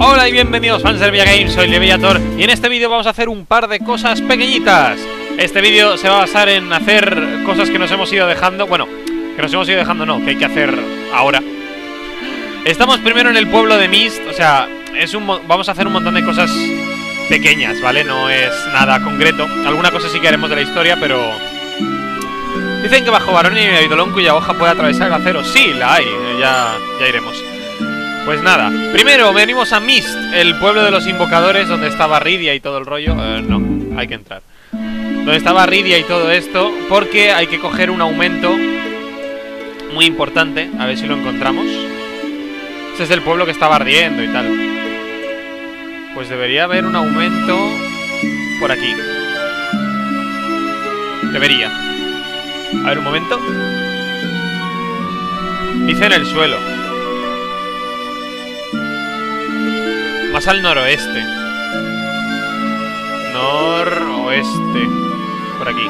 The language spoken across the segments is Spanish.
Hola y bienvenidos fans de Via Games, soy Leviator y en este vídeo vamos a hacer un par de cosas pequeñitas. Este vídeo se va a basar en hacer cosas que nos hemos ido dejando. Bueno, que nos hemos ido dejando no, que hay que hacer ahora. Estamos primero en el pueblo de Mist, o sea, vamos a hacer un montón de cosas pequeñas, ¿vale? No es nada concreto. Alguna cosa sí que haremos de la historia, pero... Dicen que bajo Baronia hay un eidolon cuya hoja puede atravesar el acero. Sí, la hay, ya iremos. Pues nada, primero venimos a Mist, el pueblo de los invocadores, donde estaba Rydia y todo el rollo. No, hay que entrar. Donde estaba Rydia y todo esto, porque hay que coger un aumento muy importante. A ver si lo encontramos. Este es el pueblo que estaba ardiendo y tal. Pues debería haber un aumento por aquí. Debería. A ver, un momento. Dice en el suelo. Más al noroeste. Noroeste. Por aquí.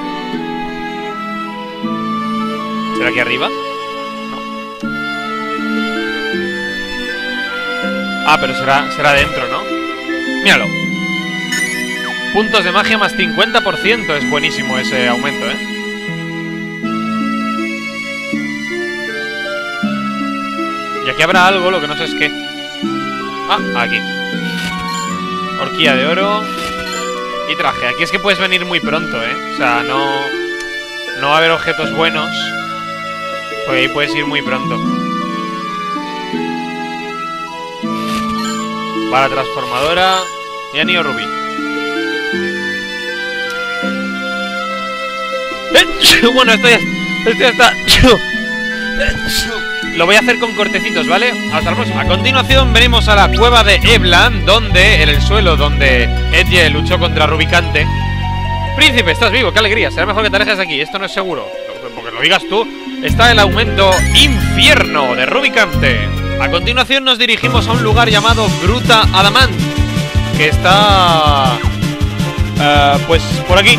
¿Será aquí arriba? No. Ah, pero será dentro, ¿no? Míralo. Puntos de magia más 50%. Es buenísimo ese aumento, ¿eh? Y aquí habrá algo, lo que no sé es qué. Ah, aquí. Horquilla de oro y traje. Aquí es que puedes venir muy pronto, ¿eh? O sea, no va a haber objetos buenos, pues ahí puedes ir muy pronto. Vara transformadora y anillo rubí. Bueno, esto ya está. Lo voy a hacer con cortecitos, ¿vale? Hasta la próxima. A continuación venimos a la cueva de Eblan, donde, en el suelo donde Edge luchó contra Rubicante. Príncipe, estás vivo, qué alegría. Será mejor que te alejes de aquí, esto no es seguro. Porque lo digas tú. Está el aumento Infierno de Rubicante. A continuación nos dirigimos a un lugar llamado Gruta Adamant, que está... pues por aquí.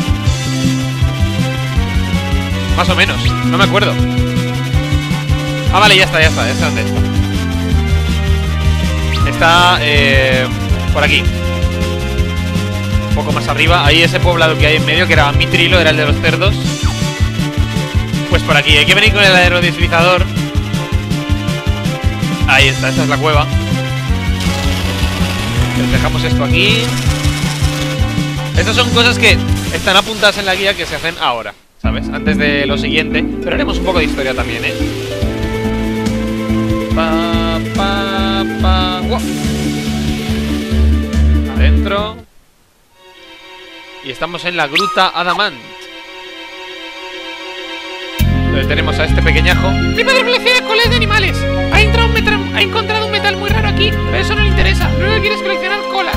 Más o menos, no me acuerdo. Ah, vale, ya está dónde está. Está, por aquí. Un poco más arriba. Ahí ese poblado que hay en medio, que era Mitrilo, era el de los cerdos. Pues por aquí, hay que venir con el aerodeslizador. Ahí está, esta es la cueva. Dejamos esto aquí. Estas son cosas que están apuntadas en la guía que se hacen ahora, ¿sabes? Antes de lo siguiente. Pero haremos un poco de historia también, ¿eh? Wow. Adentro. Y estamos en la Gruta Adamant, donde tenemos a este pequeñajo. Mi padre colecciona colas de animales. Ha encontrado un metal muy raro aquí, pero eso no le interesa. Lo que quiere es coleccionar colas.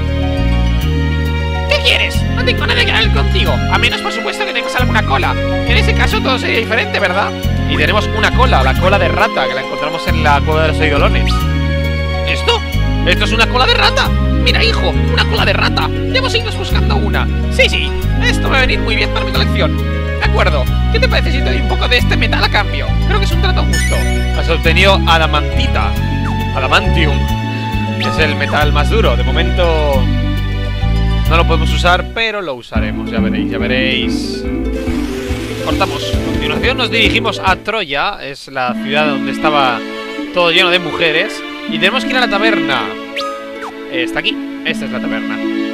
¿Qué quieres? No tengo nada que ver contigo, a menos por supuesto que tengas alguna cola. En ese caso todo sería diferente, ¿verdad? Y tenemos una cola, la cola de rata, que la encontramos en la cueva de los eidolones. ¿Esto? ¿Esto es una cola de rata? Mira, hijo, una cola de rata. Llevo siglos buscando una. Sí, esto va a venir muy bien para mi colección. De acuerdo, ¿qué te parece si te doy un poco de este metal a cambio? Creo que es un trato justo. Has obtenido adamantita. Adamantium. Es el metal más duro. De momento no lo podemos usar, pero lo usaremos, ya veréis. Cortamos. A continuación nos dirigimos a Troya. Es la ciudad donde estaba todo lleno de mujeres. Y tenemos que ir a la taberna. Está aquí. Esta es la taberna.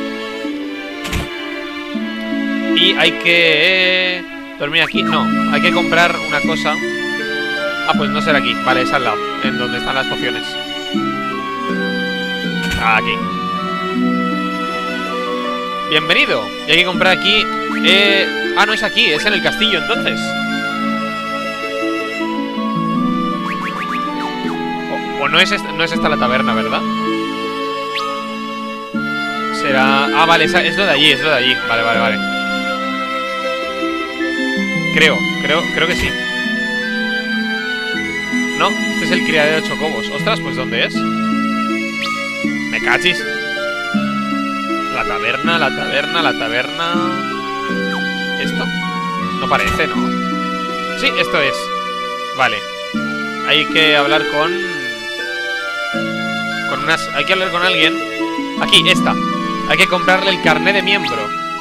Y hay que... dormir aquí. No, hay que comprar una cosa. Ah, pues no será aquí. Vale, es al lado, en donde están las pociones. Aquí. Bienvenido. Y hay que comprar aquí... Ah, no es aquí, es en el castillo, entonces. O no es esta la taberna, ¿verdad? Será... Ah, vale, es lo de allí, Vale. Creo que sí. No, este es el criadero de chocobos. Ostras, pues ¿dónde es? Me cachis. La taberna. ¿Esto? No parece, ¿no? Sí, esto es. Vale. Hay que hablar con Hay que hablar con alguien. Aquí, esta. Hay que comprarle el carné de miembro.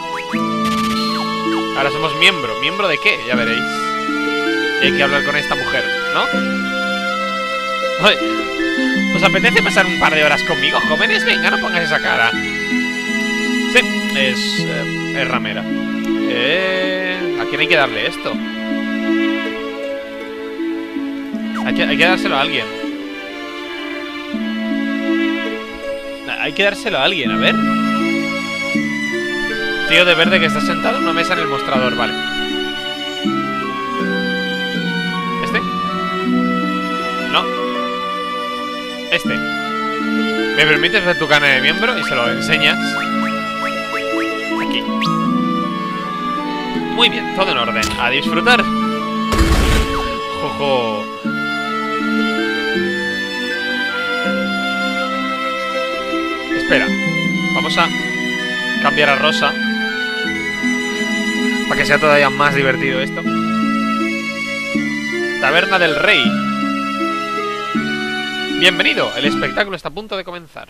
Ahora somos miembro. ¿Miembro de qué? Ya veréis. Y hay que hablar con esta mujer, ¿no? Oye, ¿os apetece pasar un par de horas conmigo, jóvenes? Venga, no pongas esa cara. Sí, es ramera. ¿A quién hay que darle esto? Hay que dárselo a alguien. Hay que dárselo a alguien, a ver. Tío de verde que está sentado en una mesa en el mostrador, vale. ¿Este? No. Este. ¿Me permites ver tu carnet de miembro? Y se lo enseñas. Aquí. Muy bien, todo en orden. A disfrutar. Jojo. Espera. Vamos a cambiar a rosa. Para que sea todavía más divertido esto. Taberna del Rey. Bienvenido. El espectáculo está a punto de comenzar.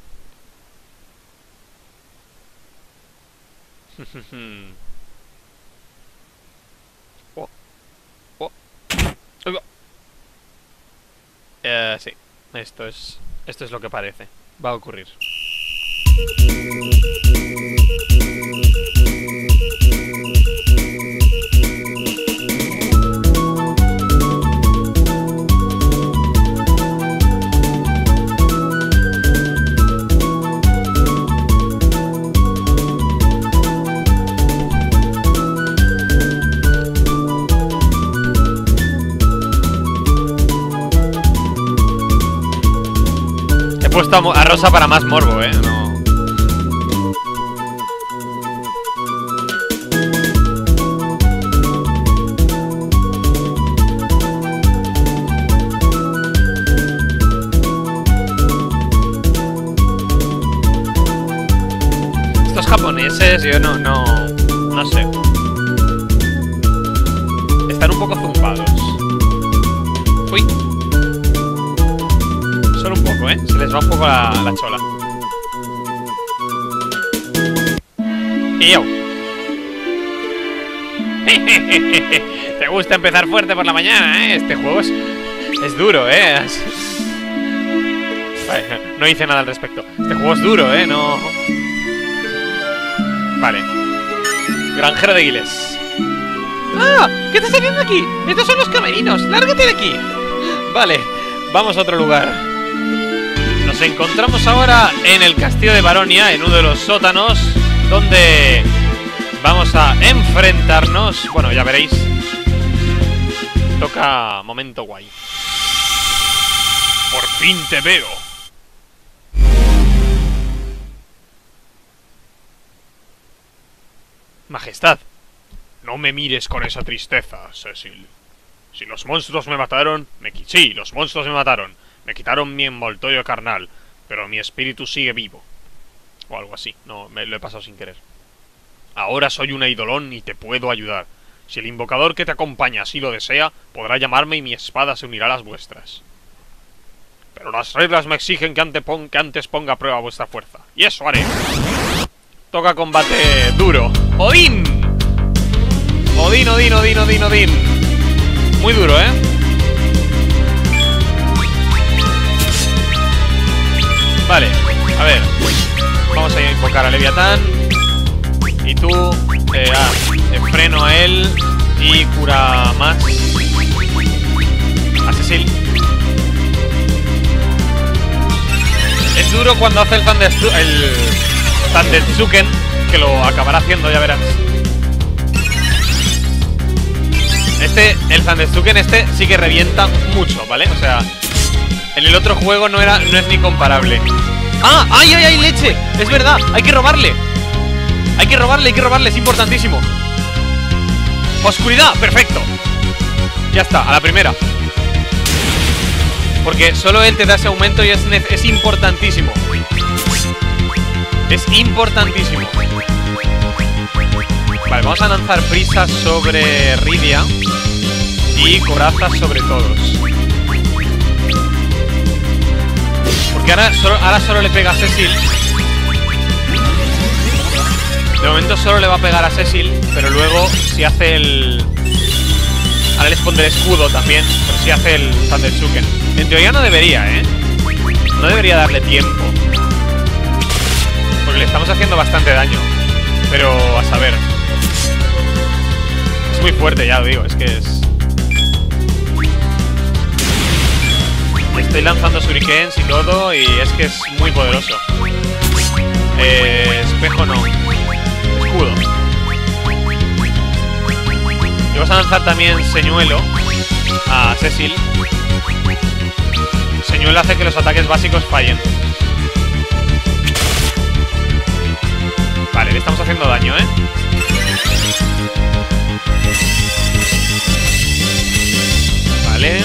Sí. Esto es lo que parece. Va a ocurrir. He puesto a rosa para más morbo, no. Estos japoneses, yo no sé. Están un poco zumbados. Uy. Solo un poco, se les va un poco la chola. ¡Yo! Te gusta empezar fuerte por la mañana, Este juego es duro, Vale, no hice nada al respecto. Este juego es duro, No... Vale. Granjero de Giles. ¡Ah! ¿Qué estás haciendo aquí? Estos son los camerinos. ¡Lárgate de aquí! Vale, vamos a otro lugar. Nos encontramos ahora en el castillo de Baronia, en uno de los sótanos, donde vamos a enfrentarnos. Bueno, ya veréis. Toca momento guay. Por fin te veo. Majestad, no me mires con esa tristeza, Cecil. Si los monstruos me mataron, sí, los monstruos me mataron. Me quitaron mi envoltorio carnal, pero mi espíritu sigue vivo. O algo así, no, me lo he pasado sin querer. Ahora soy un eidolon y te puedo ayudar. Si el invocador que te acompaña así lo desea, podrá llamarme y mi espada se unirá a las vuestras. Pero las reglas me exigen que antes ponga a prueba vuestra fuerza. Y eso haré. Toca combate duro. ¡Odín! Odín, Odín, Odín, Odín, Odín. Muy duro, Vale, a ver. Vamos a invocar a Leviatán. Y tú freno a él. Y cura más a Cecil. Es duro cuando hace el Thundertsuken, que lo acabará haciendo, ya verás. El Thundertsuken sí que revienta mucho, ¿vale? O sea, en el otro juego no es ni comparable. ¡Ah! ¡Ay, ay, ay, leche! Es verdad, hay que robarle. Hay que robarle, es importantísimo. Oscuridad, perfecto. Ya está, a la primera. Porque solo él te da ese aumento y es importantísimo. Es importantísimo. Vale, vamos a lanzar prisas sobre Rydia y corazas sobre todos. Porque ahora solo le pega a Cecil. De momento solo le va a pegar a Cecil, pero luego si hace el... Ahora les pondré escudo también, pero si hace el Thunderchuken. En teoría no debería, ¿eh? No debería darle tiempo. Porque le estamos haciendo bastante daño. Pero a saber. Es muy fuerte, ya lo digo, es que es... Estoy lanzando shurikens y todo y es que es muy poderoso. Espejo no. Escudo. Y vas a lanzar también señuelo a Cecil. Señuelo hace que los ataques básicos fallen. Vale, le estamos haciendo daño, ¿eh? Vale.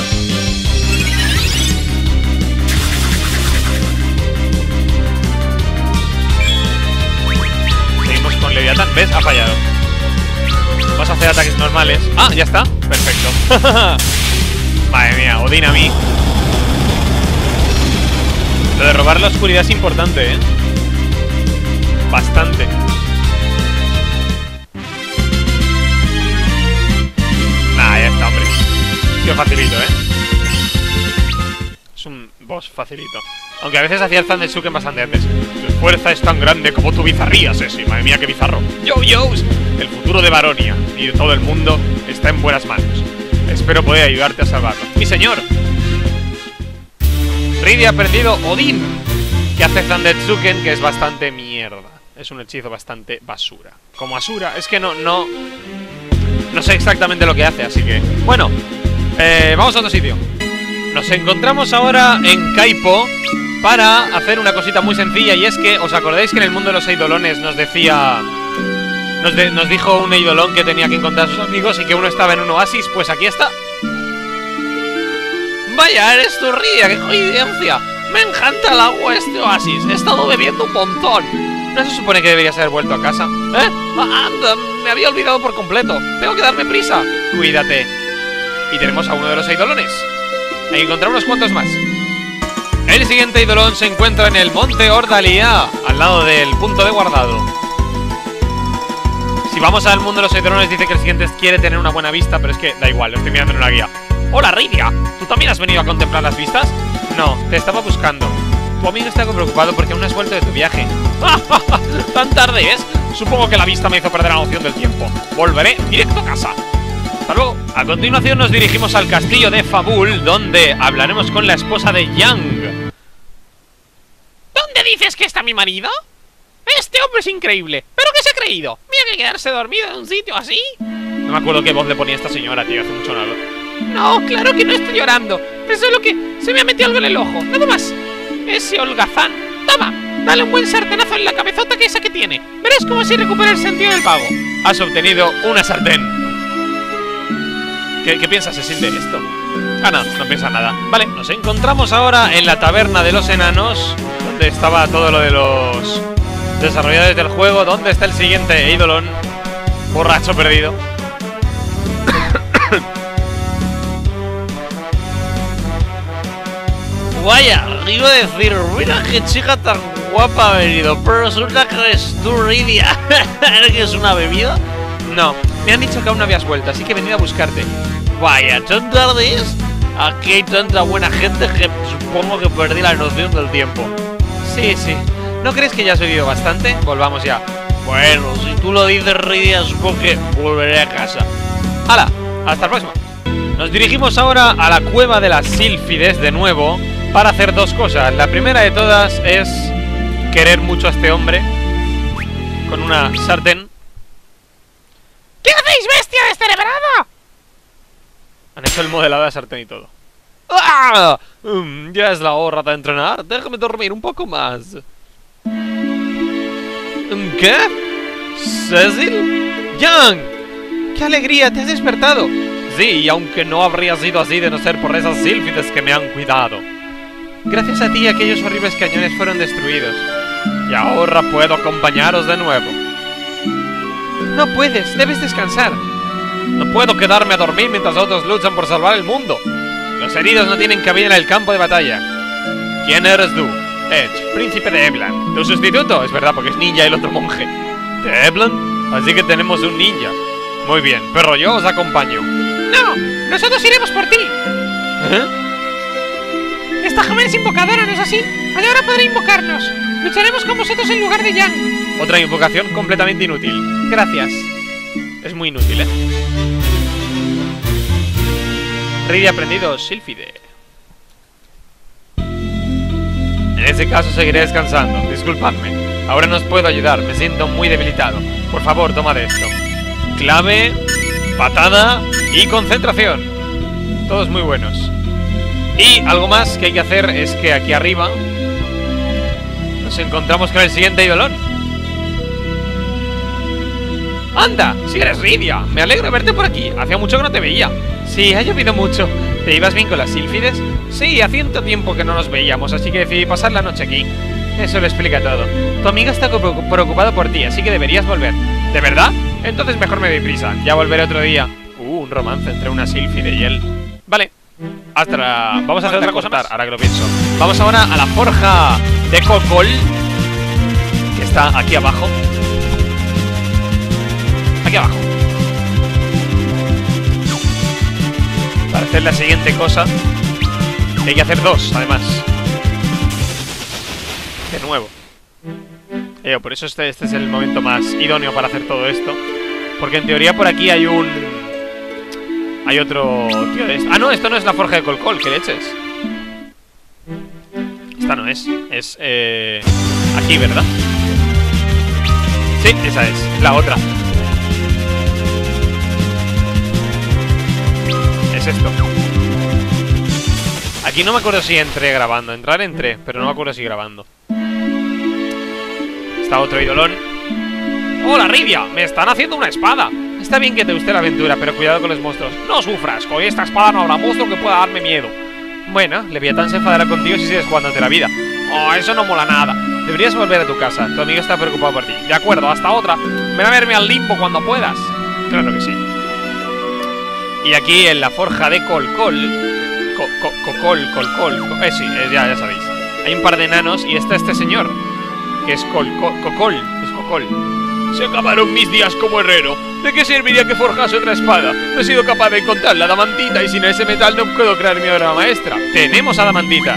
Seguimos con Leviatán. ¿Ves? Ha fallado. Vas a hacer ataques normales. Ah, ya está. Perfecto. Madre mía, Odín a mí. Lo de robar la oscuridad es importante, ¿eh? Bastante. Nah, ya está, hombre. Qué facilito, ¿eh? Es un boss facilito. Aunque a veces hacía el Thunderchuken bastante antes. Tu fuerza es tan grande como tu bizarría, Ceci. Madre mía, qué bizarro. Yo-yos. El futuro de Baronia y de todo el mundo está en buenas manos. Espero poder ayudarte a salvarlo. ¡Mi señor! Rydia ha perdido Odín, que hace Thunderchuken, que es bastante mierda. Es un hechizo bastante basura. Como Asura, es que no sé exactamente lo que hace, así que... Bueno, vamos a otro sitio. Nos encontramos ahora en Kaipo para hacer una cosita muy sencilla. Y es que, ¿os acordáis que en el mundo de los eidolones nos decía... Nos dijo un eidolón que tenía que encontrar a sus amigos y que uno estaba en un oasis? Pues aquí está. Vaya, eres tú, Rydia, qué coincidencia. Me encanta el agua este oasis. He estado bebiendo un montón. ¿No se supone que deberías haber vuelto a casa? ¿Eh? Anda, me había olvidado por completo. Tengo que darme prisa. Cuídate. Y tenemos a uno de los eidolones. Hay que encontrar unos cuantos más. El siguiente eidolón se encuentra en el monte Ordalia, al lado del punto de guardado. Si vamos al mundo de los eidolones, dice que el siguiente quiere tener una buena vista, pero es que da igual, lo estoy mirando en una guía. Hola, Rydia. ¿Tú también has venido a contemplar las vistas? No, te estaba buscando. Tu amigo está algo preocupado porque aún no has vuelto de tu viaje. ¿Tan tarde es? Supongo que la vista me hizo perder la noción del tiempo. Volveré directo a casa. Hasta luego. A continuación nos dirigimos al castillo de Fabul, donde hablaremos con la esposa de Yang. ¿Dónde dices que está mi marido? Este hombre es increíble. ¿Pero qué se ha creído? ¿Mira que quedarse dormido en un sitio así? No me acuerdo qué voz le ponía esta señora, tío. Hace mucho nada. No, claro que no estoy llorando. Es solo que se me ha metido algo en el ojo. Nada más. Ese holgazán. Toma, dale un buen sartenazo en la cabezota que esa que tiene. Verás cómo así recupera el sentido del pago. Has obtenido una sartén. ¿Qué piensas, Cecil, de esto? Ah, no piensa nada. Vale, nos encontramos ahora en la taberna de los enanos, donde estaba todo lo de los desarrolladores del juego. ¿Dónde está el siguiente eidolon? Borracho perdido. Vaya, iba a decir, mira qué chica tan guapa ha venido, pero resulta que eres tú, Rydia. ¿Eres que es una bebida? No, me han dicho que aún no habías vuelto, así que he venido a buscarte. Vaya, ¿tan tarde es? Aquí hay tanta buena gente que supongo que perdí la noción del tiempo. Sí. ¿No crees que ya has bebido bastante? Volvamos ya. Bueno, si tú lo dices, Rydia, supongo que volveré a casa. ¡Hala! Hasta el próximo. Nos dirigimos ahora a la cueva de las sílfides de nuevo para hacer dos cosas. La primera de todas es querer mucho a este hombre con una sartén. ¿Qué hacéis, bestia descerebrada? Han hecho el modelado de la sartén y todo. ¡Ah! Ya es la hora de entrenar. Déjame dormir un poco más. ¿Qué? ¿Cecil? ¡Yang! ¡Qué alegría! ¡Te has despertado! Sí, y aunque no habría sido así de no ser por esas sílfides que me han cuidado. Gracias a ti aquellos horribles cañones fueron destruidos. Y ahora puedo acompañaros de nuevo. No puedes, debes descansar. No puedo quedarme a dormir mientras otros luchan por salvar el mundo. Los heridos no tienen cabida en el campo de batalla. ¿Quién eres tú? Edge, príncipe de Eblan. ¿Tu sustituto? Es verdad, porque es ninja el otro monje. ¿De Eblan? Así que tenemos un ninja. Muy bien, pero yo os acompaño. No, nosotros iremos por ti. ¿Eh? Esta joven es invocadora, ¿no es así? Ahora podrá invocarnos. Lucharemos con vosotros en lugar de Yang. Otra invocación completamente inútil. Gracias. Es muy inútil, ¿eh? Ridi aprendido, Sílfide. En ese caso seguiré descansando. Disculpadme. Ahora no os puedo ayudar. Me siento muy debilitado. Por favor, toma de esto. Clave, patada y concentración. Todos muy buenos. Y algo más que hay que hacer es que aquí arriba nos encontramos con el siguiente idolón. ¡Anda! Si eres Rydia. Me alegro de verte por aquí. Hacía mucho que no te veía. Sí, ha llovido mucho. ¿Te ibas bien con las sílfides? Sí, hacía tanto tiempo que no nos veíamos, así que decidí pasar la noche aquí. Eso lo explica todo. Tu amiga está preocupada por ti, así que deberías volver. ¿De verdad? Entonces mejor me doy prisa. Ya volveré otro día. Un romance entre una sílfide y él. Vale. Vamos a hacer otra cosa más, ahora que lo pienso. Vamos ahora a la forja de Cocol, que está aquí abajo. Aquí abajo. Para hacer la siguiente cosa, hay que hacer dos, además. De nuevo. Por eso este es el momento más idóneo para hacer todo esto. Porque en teoría por aquí hay un... Hay otro tío de esto. Ah, no, esto no es la forja de Colcol, que leches. Esta no es. Es, aquí, ¿verdad? Sí, esa es. La otra. Es esto. Aquí no me acuerdo si entré grabando. Entré, pero no me acuerdo si grabando. Está otro idolón. ¡Hola, Rydia! ¡Me están haciendo una espada! Está bien que te guste la aventura, pero cuidado con los monstruos. No sufras, con esta espada no habrá monstruo que pueda darme miedo. Bueno, Leviatán se enfadará contigo si sigues jugándote la vida. Oh, eso no mola nada. Deberías volver a tu casa, tu amigo está preocupado por ti. De acuerdo, hasta otra. Ven a verme al limbo cuando puedas. Claro que sí. Y aquí en la forja de Colcol. Sí, ya sabéis. Hay un par de enanos y está este señor, que es Cocol. Se acabaron mis días como herrero. ¿De qué serviría que forjase otra espada? No he sido capaz de encontrar la adamantita y sin ese metal no puedo crear mi obra maestra. ¡Tenemos adamantita!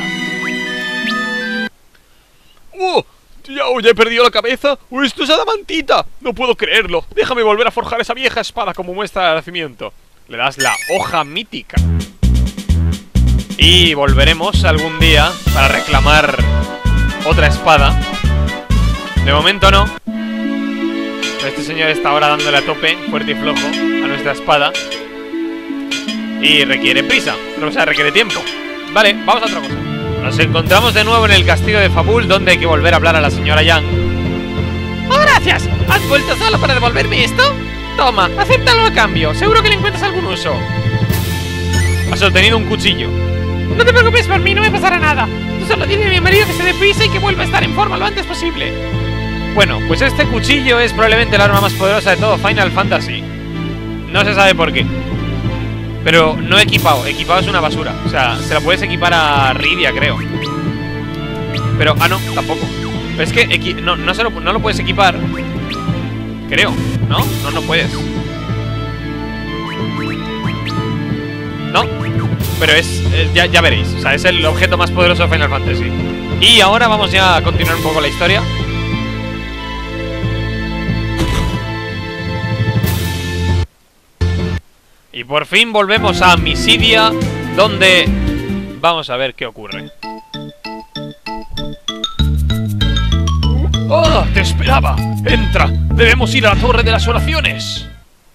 ¡Oh! ¿Ya he perdido la cabeza? ¡Oh, esto es adamantita! No puedo creerlo. Déjame volver a forjar esa vieja espada como muestra de agradecimiento. Le das la hoja mítica. Y volveremos algún día para reclamar otra espada. De momento no. Este señor está ahora dándole a tope, fuerte y flojo, a nuestra espada. Y requiere prisa, o sea, requiere tiempo. Vale, vamos a otra cosa. Nos encontramos de nuevo en el castillo de Fabul, donde hay que volver a hablar a la señora Yang. ¡Oh, gracias! ¿Has vuelto solo para devolverme esto? Toma, acéptalo a cambio. Seguro que le encuentras algún uso. Has obtenido un cuchillo. No te preocupes por mí, no me pasará nada. Tú solo dile a mi marido que se dé prisa y que vuelva a estar en forma lo antes posible. Bueno, pues este cuchillo es probablemente el arma más poderosa de todo Final Fantasy. No se sabe por qué. Pero no equipado, equipado es una basura. O sea, se la puedes equipar a Rydia, creo. Pero, no, tampoco. Pero es que no lo puedes equipar. Creo, ¿no? No puedes. No, pero ya veréis. O sea, es el objeto más poderoso de Final Fantasy. Y ahora vamos ya a continuar un poco la historia. Y por fin volvemos a Mysidia, donde vamos a ver qué ocurre. ¡Oh! ¡Te esperaba! ¡Entra! ¡Debemos ir a la Torre de las Oraciones!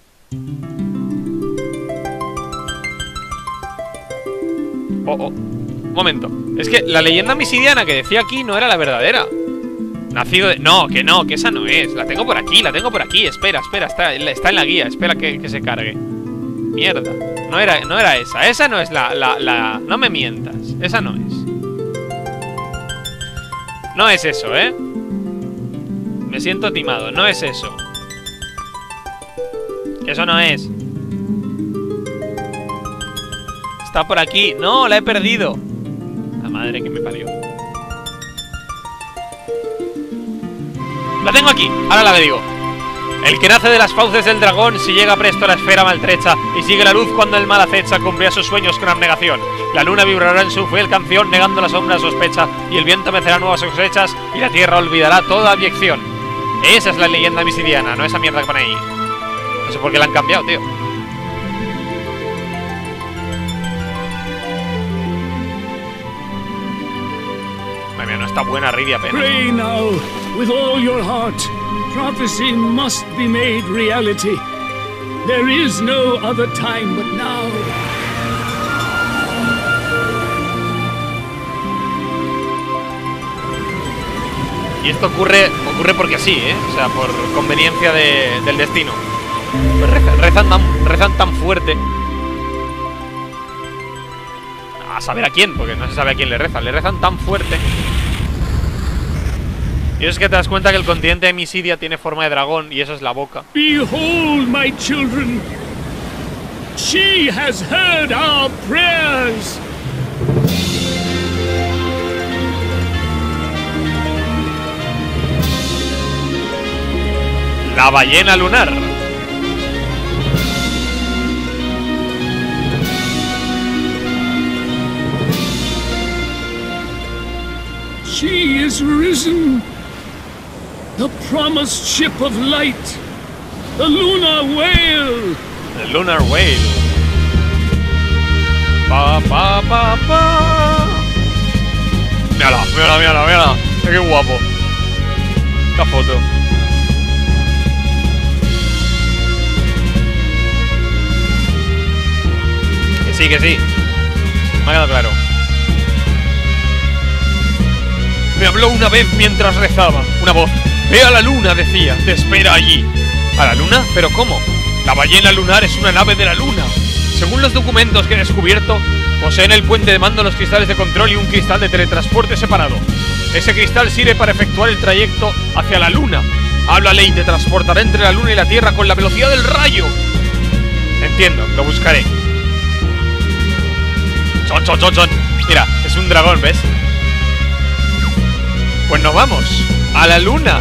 Momento. Es que la leyenda misidiana que decía aquí no era la verdadera. Nacido de... No, que esa no es. La tengo por aquí. Espera, está en la guía. Espera que se cargue. Mierda, no era esa. Esa no es la... No me mientas, esa no es. No es eso, ¿eh? Me siento timado, no es eso. Que eso no es. Está por aquí. No, la he perdido. La madre que me parió. La tengo aquí, ahora la digo. El que nace de las fauces del dragón, si llega presto a la esfera maltrecha y sigue la luz cuando el mal acecha, cumplirá sus sueños con abnegación. La luna vibrará en su fiel canción, negando la sombra sospecha, y el viento mecerá nuevas cosechas, y la tierra olvidará toda abyección. Esa es la leyenda misidiana, no esa mierda que pone ahí. No sé por qué la han cambiado, tío. Madre mía, no está buena Ridi apenas. Pray now, with all your heart. Prophecy must be made reality. There is no other time but now. Y esto ocurre porque sí, ¿eh? O sea, por conveniencia del destino. Pues rezan tan fuerte. A saber a quién, porque no se sabe a quién le rezan. Le rezan tan fuerte. Y es que te das cuenta que el continente de Misidia tiene forma de dragón y eso es la boca. Behold, my children. She has heard our prayers. La ballena lunar. She is risen. The promised ship of light. The lunar whale. The lunar whale. Pa. Mírala. Qué guapo. Esta foto. Que sí. Me ha quedado claro. Me habló una vez mientras rezaba. Una voz. Ve a la luna, decía. Te espera allí. ¿A la luna? ¿Pero cómo? La ballena lunar es una nave de la luna. Según los documentos que he descubierto, posee en el puente de mando los cristales de control y un cristal de teletransporte separado. Ese cristal sirve para efectuar el trayecto hacia la luna. Háblale y te transportará entre la luna y la tierra con la velocidad del rayo. Entiendo, lo buscaré. Chon. Mira, es un dragón, ¿ves? Pues nos vamos a la luna.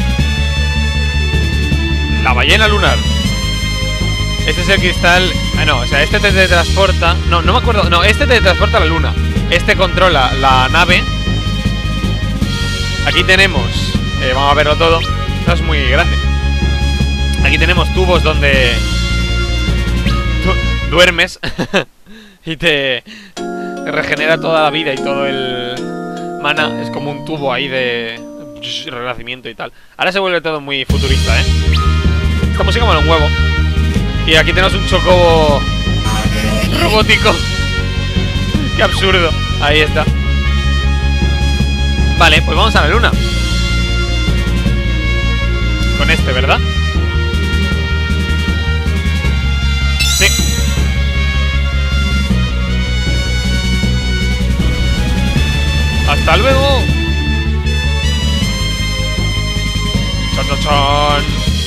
La ballena lunar. Este es el cristal. Ah, no, o sea, este te teletransporta. No me acuerdo. No, este te teletransporta a la luna. Este controla la nave. Aquí tenemos vamos a verlo todo. Esto es muy grande. Aquí tenemos tubos donde duermes y te regenera toda la vida y todo el mana. Es como un tubo ahí de renacimiento y tal. Ahora se vuelve todo muy futurista, ¿eh? Esta música mola un huevo. Y aquí tenemos un chocobo robótico. Qué absurdo. Ahí está. Vale, pues vamos a la luna. Con este, ¿verdad? Sí. ¡Hasta luego! ¡Chon!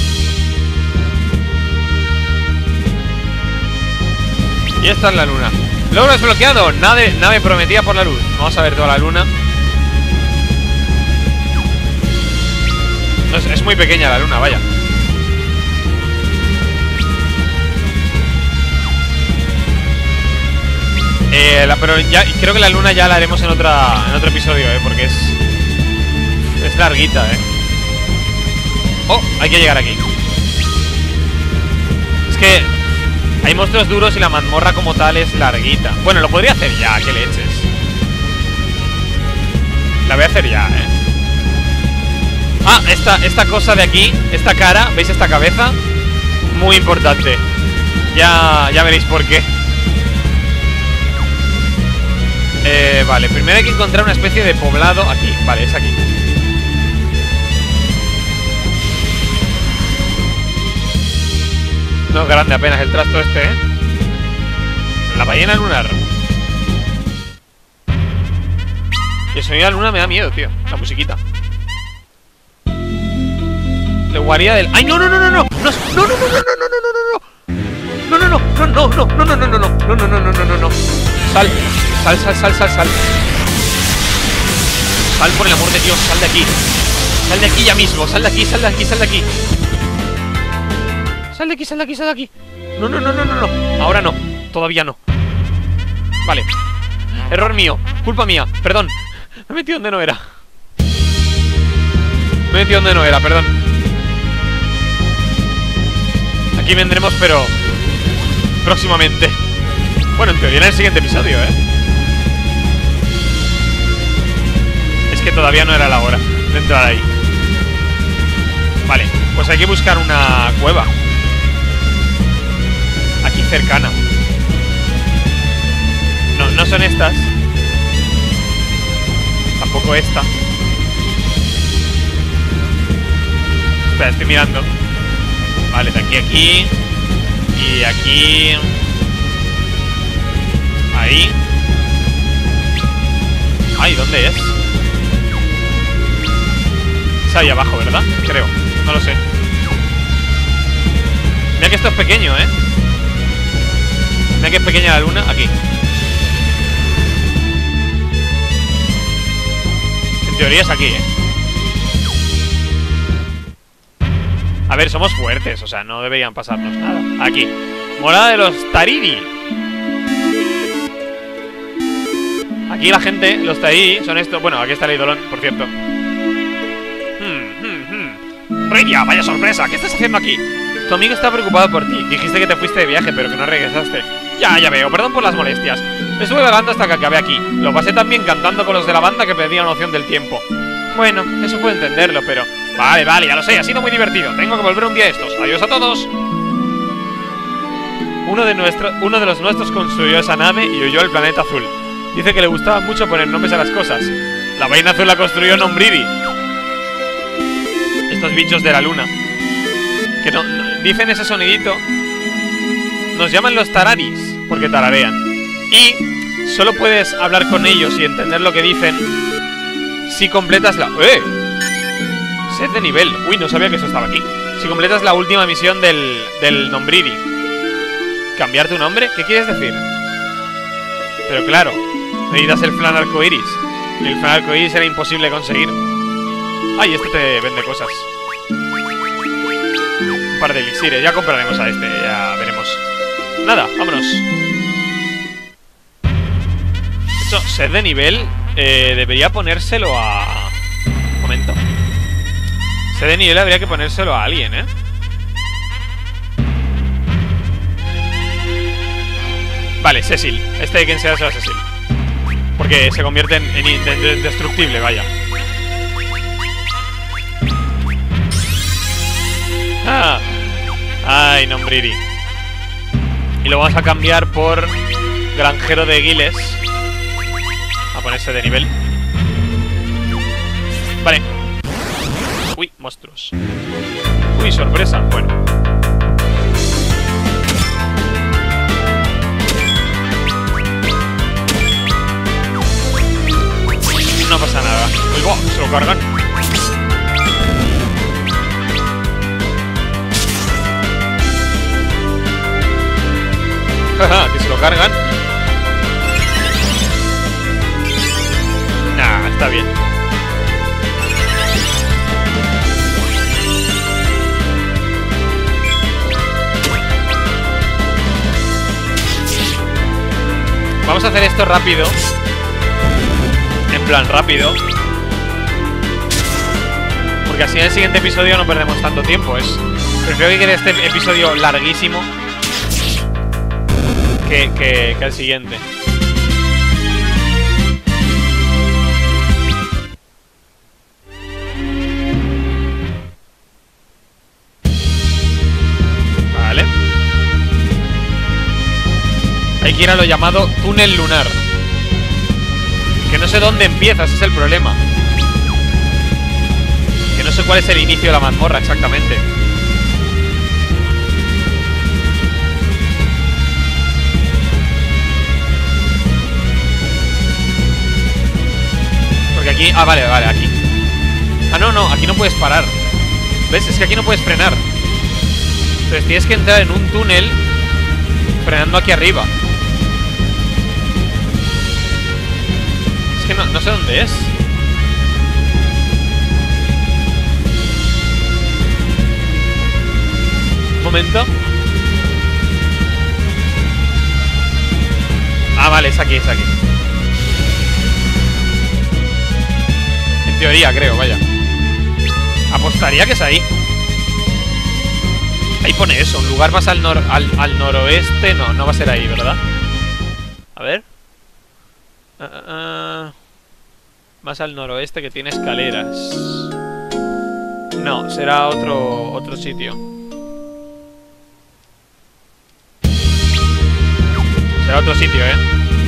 Y esta es la luna. Logro desbloqueado. Nave prometida por la luz. Vamos a ver toda la luna. No, es muy pequeña la luna, vaya. Pero ya creo que la luna ya la haremos en otro episodio, porque es larguita, Oh, hay que llegar aquí. Es que hay monstruos duros y la mazmorra como tal es larguita. Bueno, lo podría hacer ya, que leches. La voy a hacer ya, Ah, esta cosa de aquí, esta cara, ¿veis esta cabeza? Muy importante. Ya veréis por qué. Vale, primero hay que encontrar una especie de poblado aquí. Vale, es aquí. No es grande apenas el trasto este, La ballena lunar. Y el sonido de la luna me da miedo, tío. La musiquita. Leguaría del... ¡Ay, no! ¡No! Sal. Sal, por el amor de Dios, sal de aquí. Sal de aquí ya mismo, sal de aquí, sal de aquí, sal de aquí. Sal de aquí, sal de aquí, sal de aquí. No, no, no, no, no, no. Ahora no, todavía no. Vale. Error mío, culpa mía, perdón. Me he metido donde no era. Me he metido donde no era, perdón. Aquí vendremos, pero próximamente. Bueno, en teoría en el siguiente episodio, Es que todavía no era la hora de entrar ahí. Vale, pues hay que buscar una cueva aquí cercana. No, no son estas. Tampoco esta. Espera, estoy mirando. Vale, de aquí a aquí. Y aquí. Ahí. Ay, ¿dónde es? Es ahí abajo, ¿verdad? Creo, no lo sé. Mira que esto es pequeño, Mira que es pequeña la luna, aquí. En teoría es aquí, A ver, somos fuertes, o sea, no deberían pasarnos nada. Aquí, morada de los Tariri. Aquí la gente, los Tariri, son estos. Bueno, aquí está el Eidolon, por cierto. Rydia, vaya sorpresa, ¿qué estás haciendo aquí? Tu amigo está preocupado por ti. Dijiste que te fuiste de viaje, pero que no regresaste. Ya veo, perdón por las molestias. Estuve vagando hasta que acabé aquí. Lo pasé tan bien cantando con los de la banda que perdí la noción del tiempo. Bueno, eso puedo entenderlo, pero... Vale, ya lo sé, ha sido muy divertido. Tengo que volver un día de estos. Adiós a todos. Uno de los nuestros construyó esa nave y huyó al planeta azul. Dice que le gustaba mucho poner nombres a las cosas. La vaina azul la construyó Nombriri. Estos bichos de la luna. Que no, dicen ese sonidito. Nos llaman los Tararis, porque tararean. Y solo puedes hablar con ellos y entender lo que dicen si completas la... Set de nivel. Uy, no sabía que eso estaba aquí. Si completas la última misión del Nombriri. ¿Cambiar tu nombre? ¿Qué quieres decir? Pero claro, necesitas el flan arcoiris. Y el flan arcoiris era imposible conseguir. Ay, este te vende cosas. Un par de elixires. Ya compraremos a este, ya veremos. Nada, vámonos. Esto, set de nivel. Debería ponérselo a... Un momento. Set de nivel habría que ponérselo a alguien, Vale, Cecil. Este de quien sea será Cecil. Porque se convierte en indestructible, vaya. Ay, Nombriri. Y lo vamos a cambiar por granjero de Giles. A ponerse de nivel. Vale. Uy, monstruos. Uy, sorpresa. Bueno. No pasa nada. Uy, wow, se lo cargan. Que se lo cargan. Nah, está bien. Vamos a hacer esto rápido. En plan rápido. Porque así en el siguiente episodio no perdemos tanto tiempo. Prefiero que quede este episodio larguísimo que el siguiente. Vale. Hay que ir a lo llamado túnel lunar. Que no sé dónde empieza, ese es el problema. Que no sé cuál es el inicio de la mazmorra exactamente. Porque aquí... Ah, vale, aquí. Ah, no, aquí no puedes parar. ¿Ves? Es que aquí no puedes frenar. Entonces tienes que entrar en un túnel frenando aquí arriba. Es que no sé dónde es. momento. Ah, vale, es aquí, es aquí. En teoría, creo, vaya. Apostaría que es ahí. Ahí pone eso, un lugar más al noroeste. No, no va a ser ahí, ¿verdad? A ver. Más al noroeste, que tiene escaleras. No, será otro sitio. Será otro sitio, ¿eh?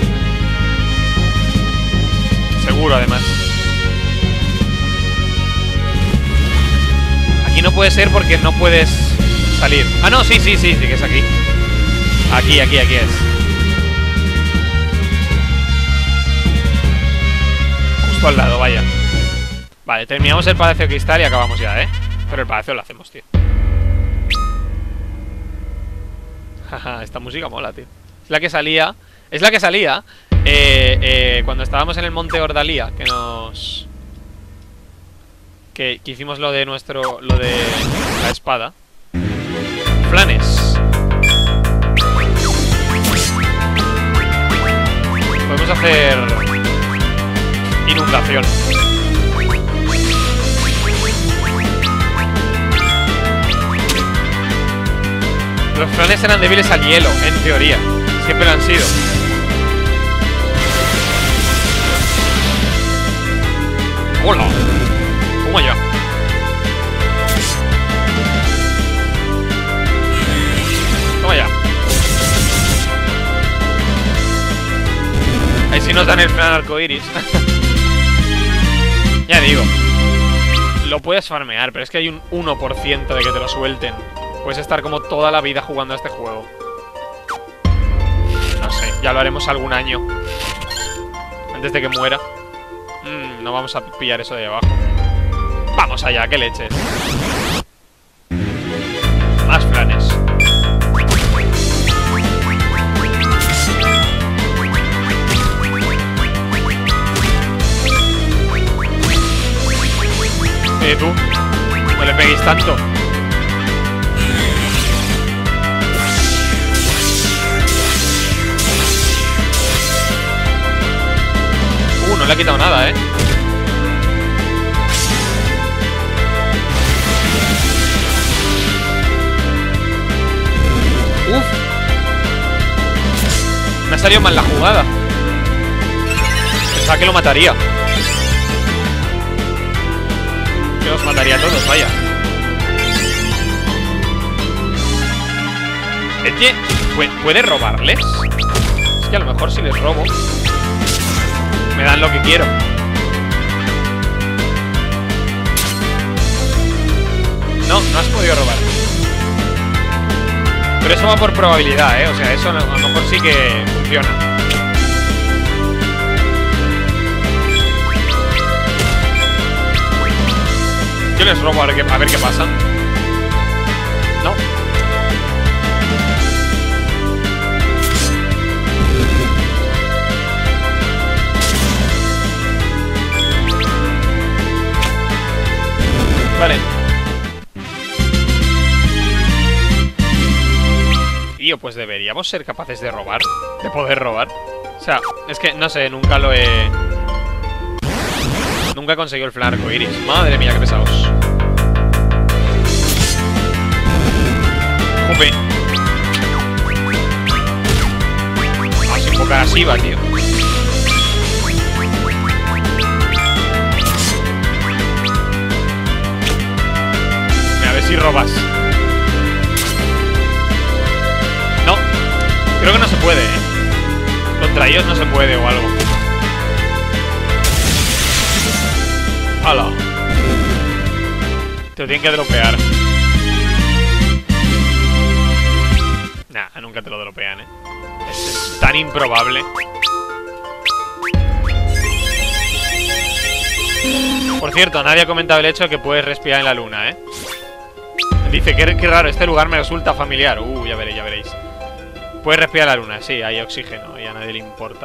Seguro, además. Aquí no puede ser porque no puedes salir. Ah, no, sí que es aquí. Aquí es. Justo al lado, vaya. Vale, terminamos el Palacio de Cristal y acabamos ya, ¿eh? Pero el palacio lo hacemos, tío. Jaja, esta música mola, tío. Es la que salía. Es la que salía cuando estábamos en el Monte Ordalía. Que hicimos lo de la espada. Planes. Podemos hacer inundación. Los planes eran débiles al hielo, en teoría. Siempre lo han sido. ¡Hola! Toma ya. Toma ya. Ahí sí nos dan el plan arcoiris. Ya digo, lo puedes farmear, pero es que hay un 1% de que te lo suelten. Puedes estar como toda la vida jugando a este juego. No sé, ya lo haremos algún año. Antes de que muera. No vamos a pillar eso de abajo. Vamos allá, qué leches. Más planes. Tú, no le peguéis tanto. No le ha quitado nada, ¿eh? Uf. Me ha salido mal la jugada. Pensaba que lo mataría. Que los mataría a todos, vaya. Es que... ¿puede robarles? Es que a lo mejor si les robo me dan lo que quiero. No, no has podido robar. Pero eso va por probabilidad, ¿eh? O sea, eso a lo mejor sí que funciona. Yo les robo a ver qué pasa. No. Vale. Tío, pues deberíamos ser capaces de robar. De poder robar. O sea, es que, no sé, nunca lo he... Nunca he conseguido el flan arcoiris. Madre mía, qué pesados. Jope. Vamos a invocar a Shiva, tío. A ver si robas. No, creo que no se puede, ¿eh? Contra ellos no se puede o algo. ¡Hala! Te lo tienen que dropear. Nah, nunca te lo dropean, ¿eh? Es tan improbable. Por cierto, nadie ha comentado el hecho de que puedes respirar en la luna, ¿eh? Dice, qué raro, este lugar me resulta familiar. Ya veréis, ya veréis. Puedes respirar en la luna, sí, hay oxígeno y a nadie le importa.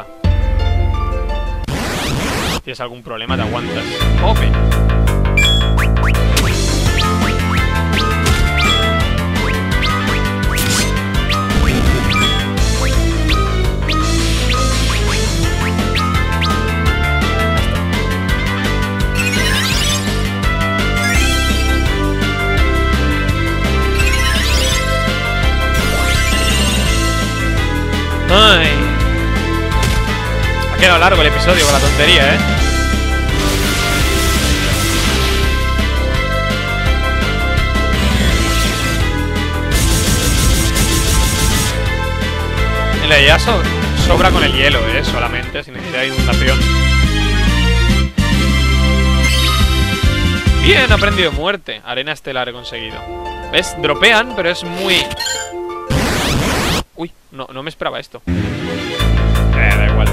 Si tienes algún problema, te aguantas. Ok. demasiado largo el episodio con la tontería, ¿eh? El Ieyasu sobra con el hielo, solamente, sin necesidad de inundación. Bien, aprendido muerte. Arena estelar he conseguido. ¿Ves? Dropean, pero es muy... Uy, no me esperaba esto. Da igual.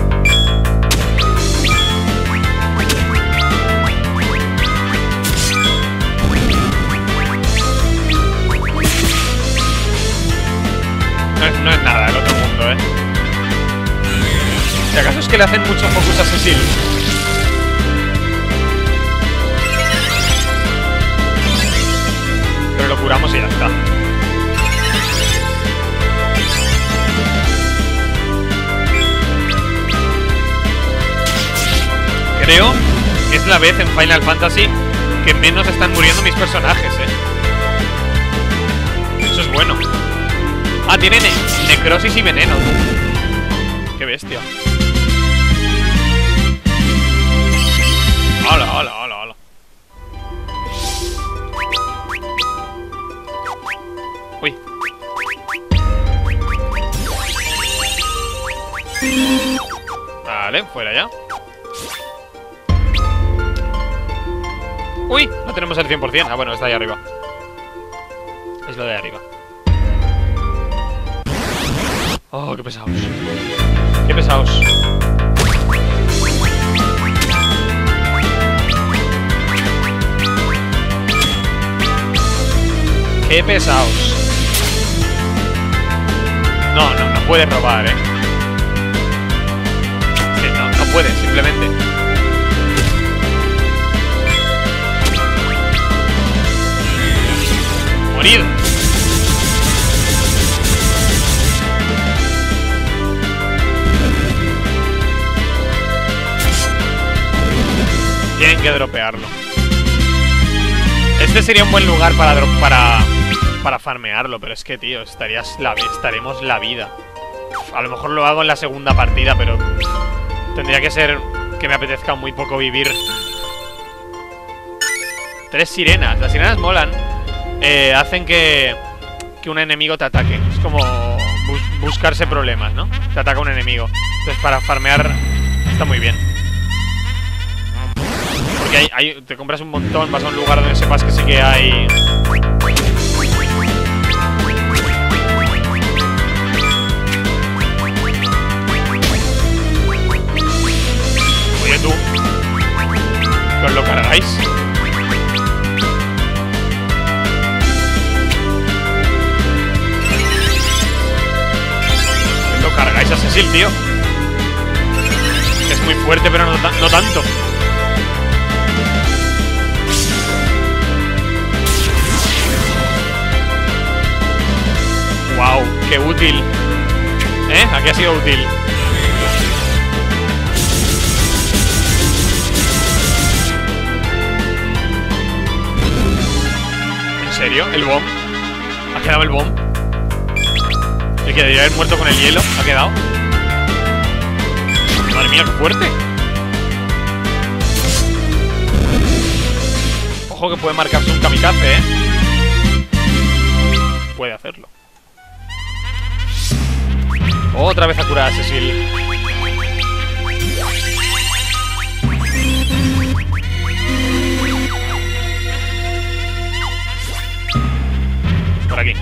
No es nada el otro mundo, Si acaso es que le hacen mucho focus a Cecil. Pero lo curamos y ya está. Creo que es la vez en Final Fantasy que menos están muriendo mis personajes, Eso es bueno. Ah, tiene necrosis y veneno, tú. Qué bestia. Hola, hola, hola, hola. Uy. Vale, fuera ya. Uy, no tenemos el 100%. Ah, bueno, está ahí arriba. Es lo de arriba. Oh, qué pesados. Qué pesados. Qué pesados. No puedes robar, Sí, no puedes, simplemente. Morir. Tienen que dropearlo. Este sería un buen lugar para farmearlo, pero es que, tío, estaremos la vida. A lo mejor lo hago en la segunda partida, pero tendría que ser que me apetezca muy poco vivir. 3 sirenas. Las sirenas molan. Hacen que un enemigo te ataque. Es como buscarse problemas, ¿no? Te ataca un enemigo. Entonces para farmear está muy bien. Porque te compras un montón, vas a un lugar donde sepas que sí que hay... Oye tú, que os lo cargáis. Que lo cargáis a Cecil, tío. Es muy fuerte, pero no tanto. Wow, qué útil. Aquí ha sido útil. ¿En serio? ¿El bomb? ¿Ha quedado el bomb? El que debería haber muerto con el hielo. ¿Ha quedado? Madre mía, qué fuerte. Ojo que puede marcarse un kamikaze, Puede hacerlo. Otra vez a curar a Cecil. Por aquí.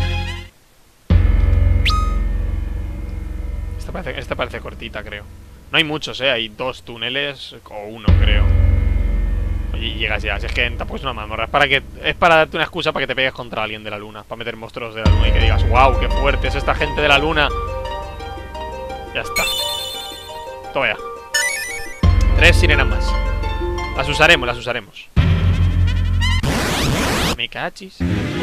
Esta parece cortita, creo. No hay muchos, hay 2 túneles o 1, creo. Y llegas ya. Si es que tampoco es una mazmorra. Es para darte una excusa para que te pegues contra alguien de la luna. Para meter monstruos de la luna y que digas, wow, qué fuerte es esta gente de la luna. Ya está. Toma ya. 3 sirenas más. Las usaremos. Me cachis.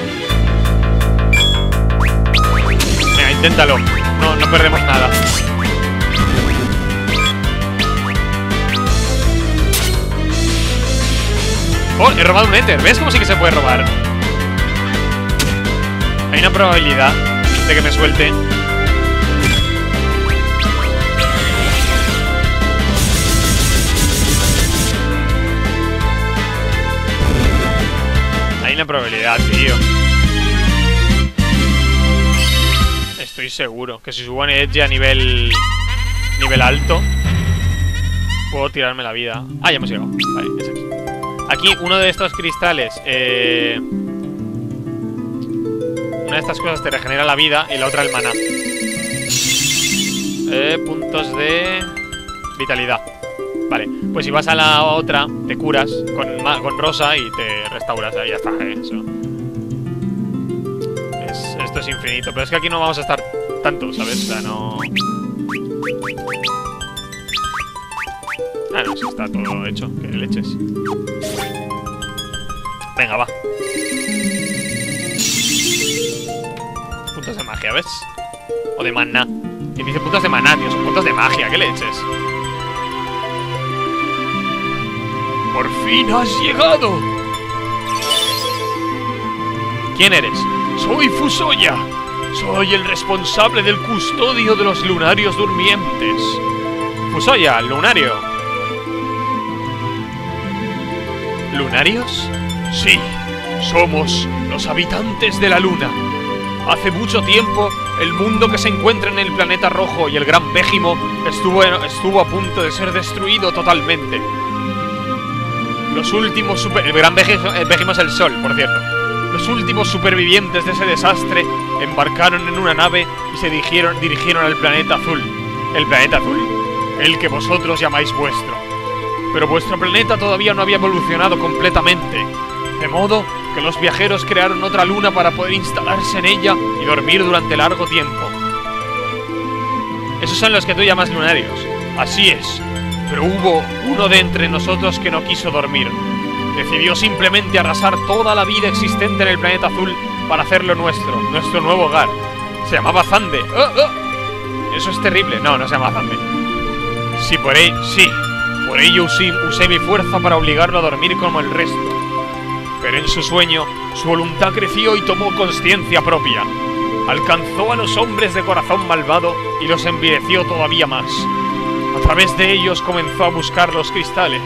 Venga, inténtalo. No perdemos nada. Oh, he robado un éter. ¿Ves cómo sí que se puede robar? Hay una probabilidad de que me suelte. tiene probabilidad, tío. Estoy seguro que si subo en Edge a nivel alto, puedo tirarme la vida. Ah, ya hemos llegado. Vale, es aquí. Aquí uno de estos cristales, una de estas cosas te regenera la vida y la otra el maná. Puntos de vitalidad. Vale, pues si vas a la otra, te curas con rosa y te restauras. Ahí ya está, eso. Esto es infinito. Pero es que aquí no vamos a estar tanto, ¿sabes? O sea, no... Ah, no, sí, está todo hecho. Que leches. Venga, va. Puntos de magia, ¿ves? O de maná. Y dice puntos de maná, tío. Son puntos de magia, ¿qué leches? ¡Por fin has llegado! ¿Quién eres? Soy Fusoya. Soy el responsable del custodio de los lunarios durmientes. Fusoya, lunario. ¿Lunarios? Sí, somos los habitantes de la luna. Hace mucho tiempo, el mundo que se encuentra en el planeta rojo y el gran Végimo estuvo a punto de ser destruido totalmente. Los últimos el gran Végimo es el sol, por cierto. Los últimos supervivientes de ese desastre embarcaron en una nave y se dirigieron al planeta azul. El planeta azul, el que vosotros llamáis vuestro. Pero vuestro planeta todavía no había evolucionado completamente. De modo que los viajeros crearon otra luna para poder instalarse en ella y dormir durante largo tiempo. Esos son los que tú llamas lunarios. Así es. Pero hubo uno de entre nosotros que no quiso dormir. Decidió simplemente arrasar toda la vida existente en el planeta azul para hacerlo nuestro nuevo hogar. Se llamaba Zande. Eso es terrible. No, no se llama Zande. Sí, por ello usé mi fuerza para obligarlo a dormir como el resto. Pero en su sueño, su voluntad creció y tomó conciencia propia. Alcanzó a los hombres de corazón malvado y los envileció todavía más. A través de ellos comenzó a buscar los cristales.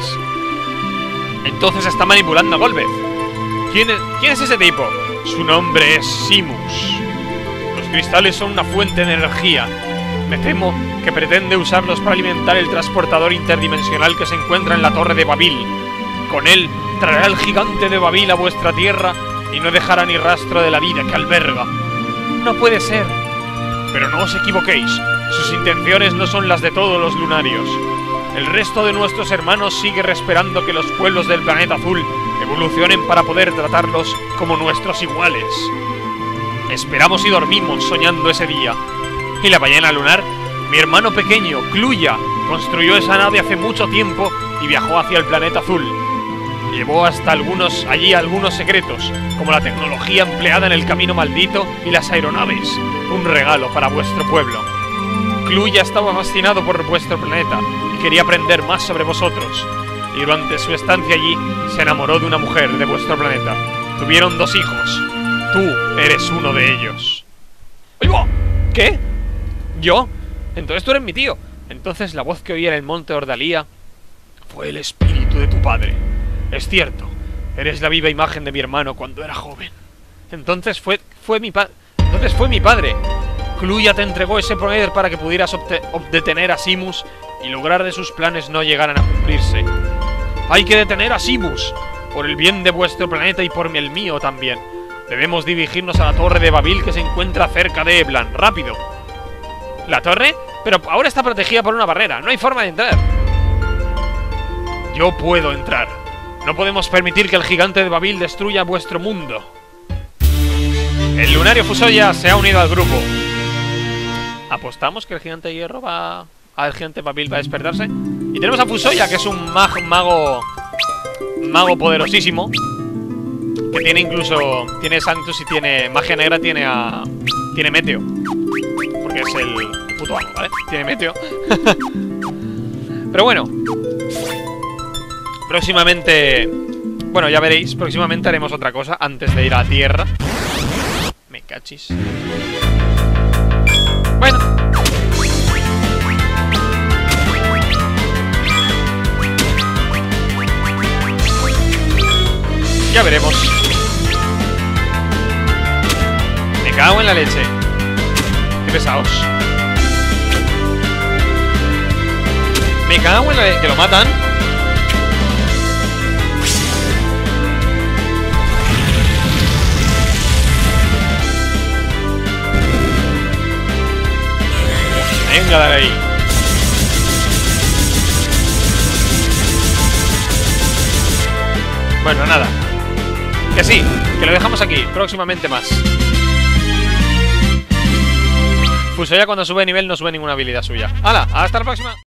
Entonces está manipulando a Golbez. ¿Quién es ese tipo? Su nombre es Simus. Los cristales son una fuente de energía. Me temo que pretende usarlos para alimentar el transportador interdimensional que se encuentra en la Torre de Babil. Con él traerá el gigante de Babil a vuestra tierra y no dejará ni rastro de la vida que alberga. No puede ser. Pero no os equivoquéis. Sus intenciones no son las de todos los lunarios. El resto de nuestros hermanos sigue esperando que los pueblos del planeta azul evolucionen para poder tratarlos como nuestros iguales. Esperamos y dormimos soñando ese día. ¿Y la ballena lunar? Mi hermano pequeño, Kluya, construyó esa nave hace mucho tiempo y viajó hacia el planeta azul. Llevó hasta allí algunos secretos, como la tecnología empleada en el camino maldito y las aeronaves. Un regalo para vuestro pueblo. Kluya estaba fascinado por vuestro planeta y quería aprender más sobre vosotros. Y durante su estancia allí, se enamoró de una mujer de vuestro planeta. Tuvieron 2 hijos. Tú eres uno de ellos. ¡Oye! ¿Qué? ¿Yo? Entonces tú eres mi tío. Entonces la voz que oí en el monte Ordalía fue el espíritu de tu padre. Es cierto, eres la viva imagen de mi hermano cuando era joven. Entonces fue mi padre. Kluya te entregó ese poder para que pudieras detener a Simus y lograr de sus planes no llegaran a cumplirse. Hay que detener a Simus, por el bien de vuestro planeta y por el mío también. Debemos dirigirnos a la Torre de Babil que se encuentra cerca de Eblan. ¡Rápido! ¿La torre? Pero ahora está protegida por una barrera. No hay forma de entrar. Yo puedo entrar. No podemos permitir que el gigante de Babil destruya vuestro mundo. El lunario Fusoya se ha unido al grupo. ¿Apostamos que el gigante de hierro el gigante de Babil va a despertarse? Y tenemos a Fusoya, que es un mago poderosísimo. Que tiene incluso... Tiene Sanctus y tiene... Magia negra tiene Meteo. Porque es el puto amo, ¿vale? Tiene Meteo. Pero bueno. Próximamente... Bueno, ya veréis. Próximamente haremos otra cosa antes de ir a la Tierra. Me cachis. Bueno. Ya veremos. cago en la leche. Qué pesados. Me cago en la leche. Que lo matan. Venga, dale ahí. Bueno, nada. Que sí, que lo dejamos aquí. Próximamente más. Fusoya cuando sube de nivel no sube ninguna habilidad suya. ¡Hala! ¡Hasta la próxima!